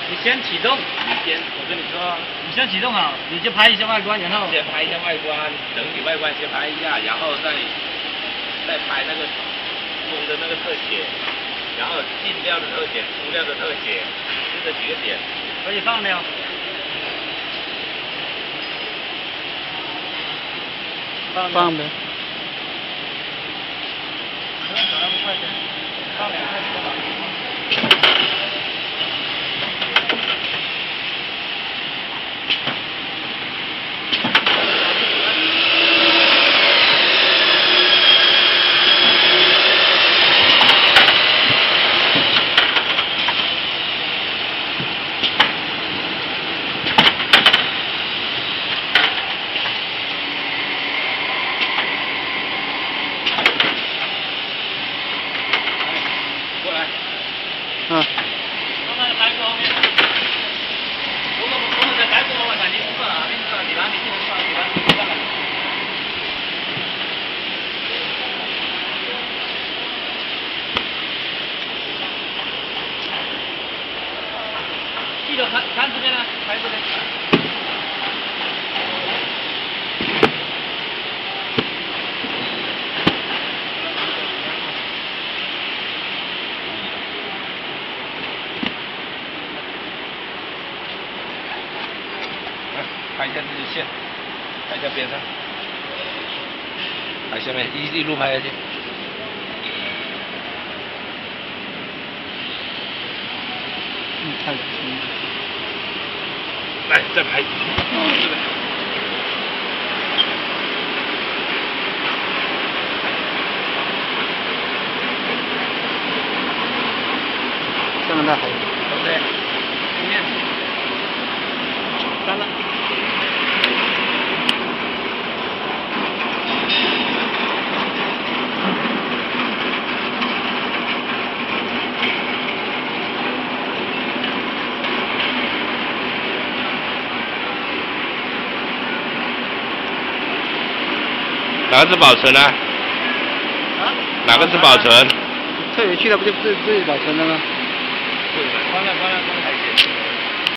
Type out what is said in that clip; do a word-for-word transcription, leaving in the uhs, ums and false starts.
你先启动，你先，我跟你说，你先启动好，你就拍一下外观，然后先拍一下外观，整体外观先拍一下，然后再再拍那个风的那个特写，然后进料的特写、出料的特写，就这几个点。 可以放了。放放呗。 不用走那么快点，放两下就好。 嗯。 放在台锅后面。如果如果在台锅的话，肯定不啊，你说你拿你去放，你拿你放。记得看看这边啊，看这边。 拍一下这些线，拍一下边上，拍下面一一路拍下去。 嗯，太清楚。 来，再拍。哦，这个。 这样大海。 对，里面。删了。 哪个是保存呢？ 啊？ 哪个是保存？ 退回去了不就自自己保存了吗？ 关了关了关了。